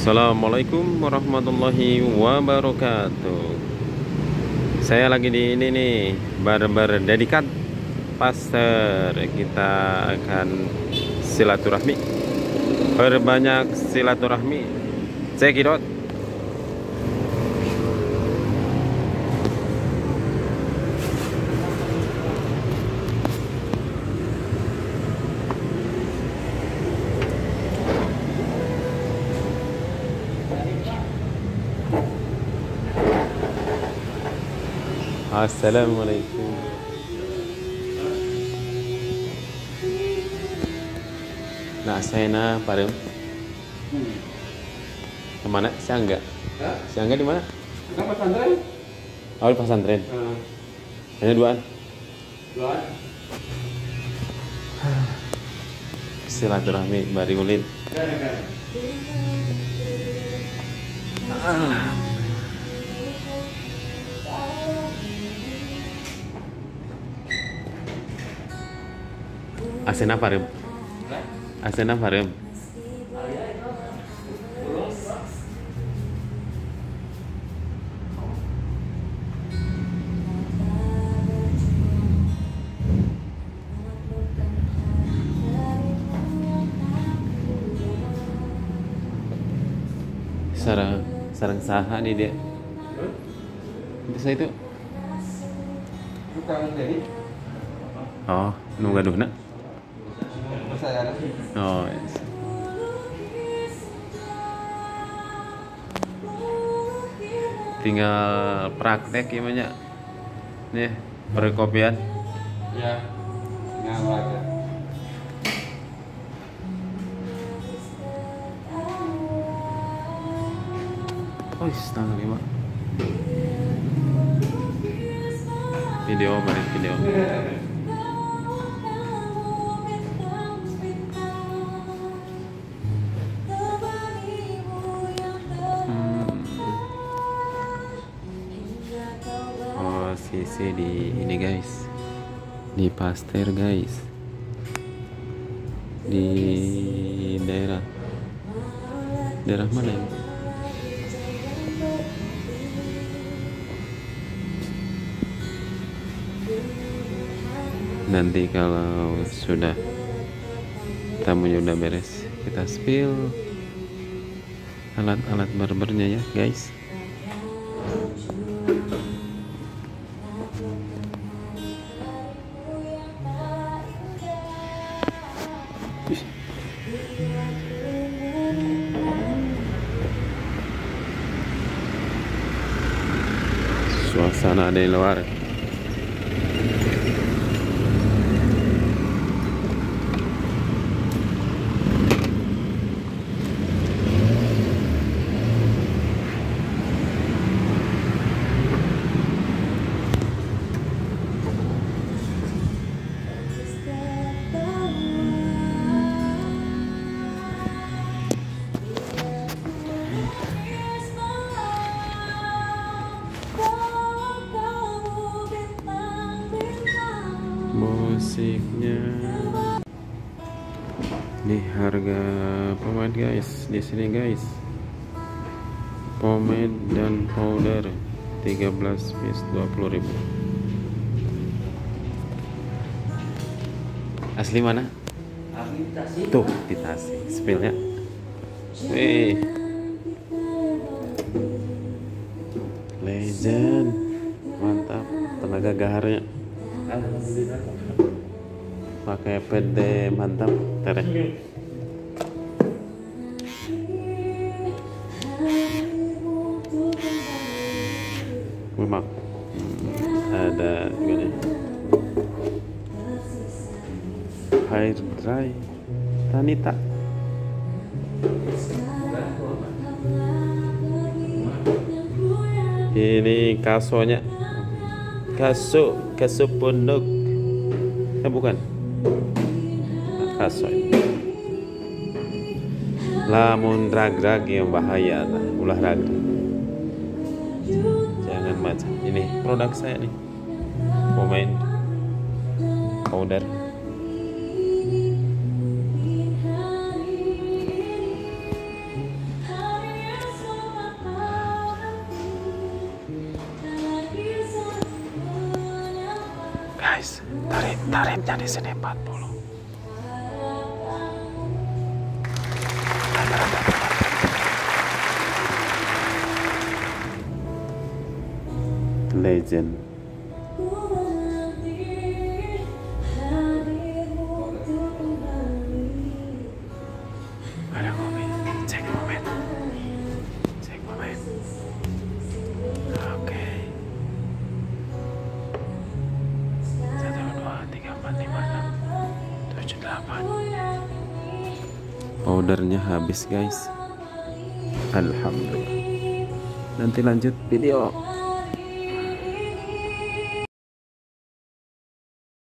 Assalamualaikum warahmatullahi wabarakatuh. Saya lagi di ini nih, barber dedikat Pasteur. Kita akan silaturahmi, perbanyak silaturahmi. Cekidot. Assalamualaikum. Nah, saya parem. Kemana? Siangga. Siangga di mana? Pesantren. Oh, di pesantren. Hanya duaan. Silaturahmi bari ulin. Asena parem. Asena parem. Sarang saha nih dia. Bisa itu. Bukan jadi. Oh, nu gaduhna. Oh, yes. Tinggal praktek gimana? Nih, perkopian. Ya. Ngawal aja. Oh, tanggal 5. Video, balik video. Posisi di ini guys, di Pasteur guys, di daerah mana ya? Nanti kalau sudah tamunya udah beres, kita spill alat-alat barbernya ya guys. Suasana di luar. Musiknya ini harga pomade guys, di sini guys, pomade dan powder 13 piece 20.000. Asli mana? Asli Tasik. Tuh di Tasik, spillnya. Legend, mantap, tenaga gaharnya. Alhamdulillah. Pakai PD mantap, tere. Memang ada gini, hair dry Tanita. Ini kasonya, kaso pondok. Bukan kaso ini. Lamun drag yang bahaya lah, ulah raga. Jangan macam ini produk saya nih, pomade powder. Tarifnya di sini 40. Legend. Ada kopi. Cek momen. Cek momen. Oke. 1, 2, 3, 4, 5, 6, 7, 8. Powdernya habis guys. Alhamdulillah. Nanti lanjut video.